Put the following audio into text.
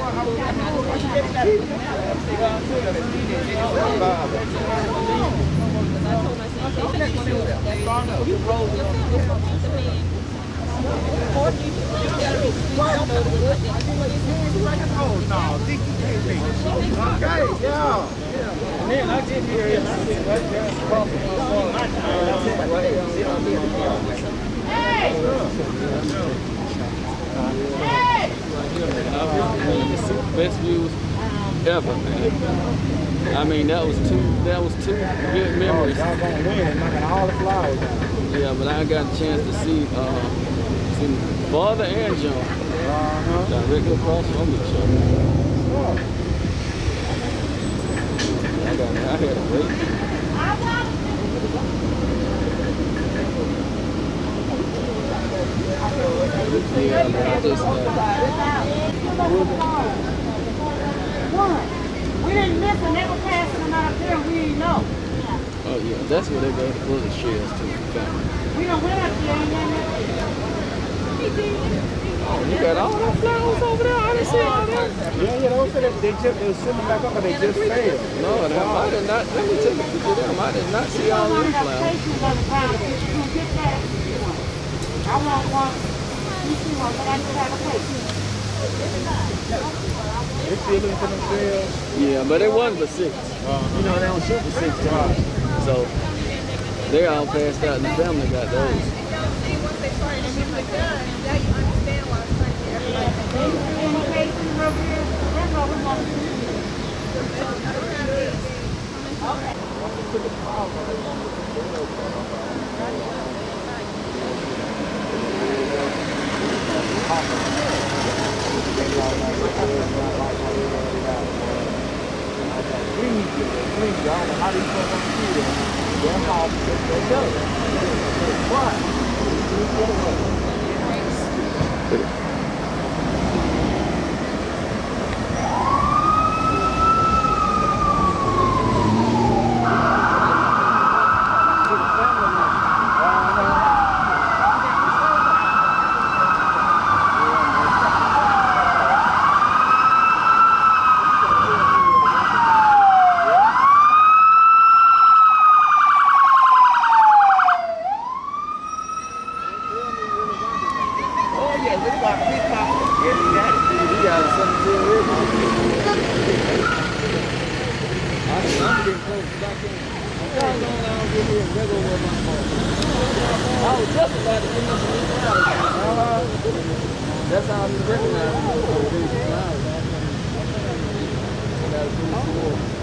Best views ever, man. I mean, that was two good memories. Yeah, but I got a chance to see father and John directly across from each other. I had a great We didn't miss them. They were passing them out there and we didn't know. Oh yeah, that's where they go to bullet shells to. We don't went up there and then you got all those flowers over there? I didn't see all that. Yeah, those they were sitting back up and they just failed. No, I did not. Let me take a picture of them. I did not see all these flowers. I want one. You see one, but I just have a picture. They still looking for themselves. Yeah, but it wasn't for 6. You know, they don't shoot for 6 times. So they all passed out and the family got those. Once they started shooting the gun, now you understand why it's like everybody. That's how I'm recognizing those flowers.